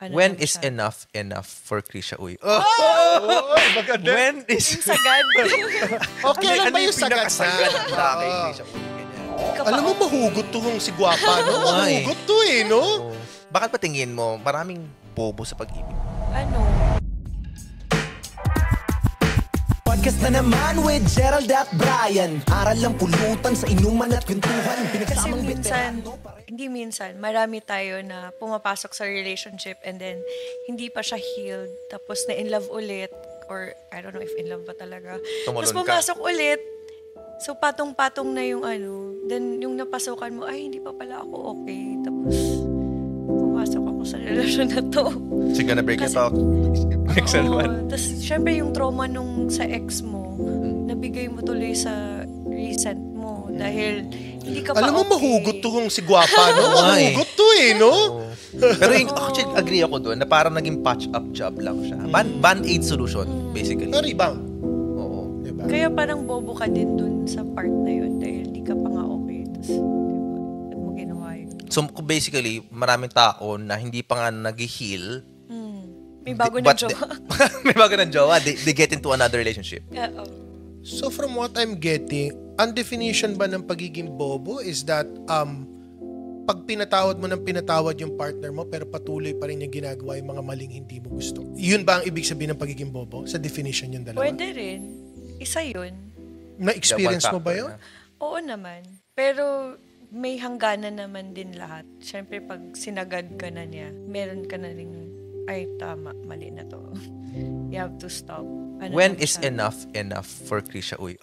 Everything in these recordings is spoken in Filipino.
ano When lang is siya. enough for Krisha Uy? Maganda. When is... Yung sagad. Okay lang ba yung sagad na? Para kay Krisha Uy? Ganyan. Ka pa Alam mo, okay. mahugot to kung si Guapa, no? Oo nga eh. Mahugot to eh, no? Oo. Bakit pa tingin mo, maraming bobo sa pag-ibig? Ano? Podcast na naman with Gerald at Brian. Aral lang pulutan sa inuman at kwentuhan. Kasi Pinagsamang minsan, veterano. hindi minsan, marami tayo na pumapasok sa relationship and then hindi pa siya healed. Tapos na in love ulit. Or I don't know if in love ba talaga. Tumalon Tapos ka. pumasok ulit. So patong-patong na yung ano. Then yung napasukan mo, ay hindi pa pala ako okay. Tapos pumasok ako sa relasyon na to. So you're gonna break it Kasi- off next naman. Tapos syempre yung trauma nung sa ex mo, nabigay mo tuloy sa recent mo. Dahil hindi ka pa Alam mo, okay. mahugot to kung si Guapa, no? Oo nga eh. Mahugot to eh, no? Oo. Pero yung, actually, agree ako doon na parang naging patch-up job lang siya. Band-aid solution, basically. Pero rebound. Oo. Diba? Kaya parang bobo ka din dun sa part na yun dahil di ka pa nga okay. Tapos, diba, ba't mo ginawa yun? So, basically, maraming tao na hindi pa nga nag-heal. May bago na but jowa. may bago ng jowa. They get into another relationship. Oo. So from what I'm getting, ang definition ba ng pagiging bobo is that pag pinatawad mo ng pinatawad yung partner mo pero patuloy pa rin yung ginagawa yung mga maling hindi mo gusto. Yun ba ang ibig sabihin ng pagiging bobo? Sa definition yung dalawa? Pwede rin. Isa yun. Na-experience One mo ba factor yun? na. Oo naman. Pero may hangganan naman din lahat. Siyempre, pag sinagad ka na niya, meron ka na rin, ay, tama, mali na to. You have to stop. Ano When lang is siya? enough for Krisha Uy?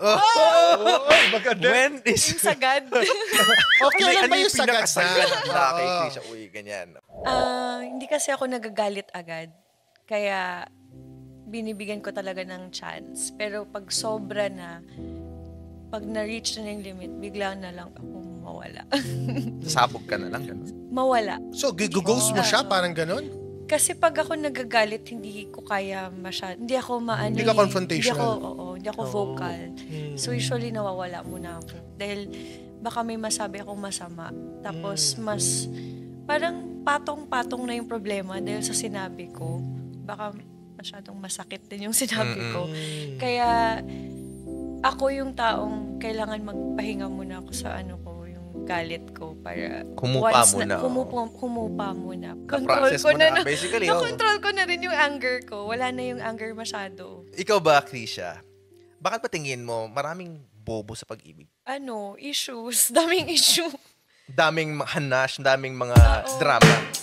Maganda. When is... Yung sagad. Okay lang ba yung sagad na? Para kay Oo. Krisha Uy? Ganyan. Hindi kasi ako nagagalit agad. Kaya, binibigyan ko talaga ng chance. Pero pag sobra na, pag na-reach na yung limit, bigla na lang ako mawala. Sabog ka na lang. Ganun. Mawala. So, ghost mo siya? Parang ganon? Kasi pag ako nagagalit, hindi ko kaya masyado. Hindi ako maano. Hindi ka confrontational. Hindi ako vocal. So usually nawawala muna ako. Dahil baka may masabi akong masama. Tapos mas parang patong-patong na yung problema dahil sa sinabi ko. Baka masyadong masakit din yung sinabi ko. Kaya ako yung taong kailangan magpahinga muna ako sa ano ko, yung galit ko para Humupa once muna, humupa muna. Na-process mo na, basically, oo. Na-control ko na rin yung anger ko. Wala na yung anger masyado. Ikaw ba, Krisha? Bakit pa tingin mo maraming bobo sa pag-ibig? Ano, issues. Daming issue. Daming hanash, daming mga drama.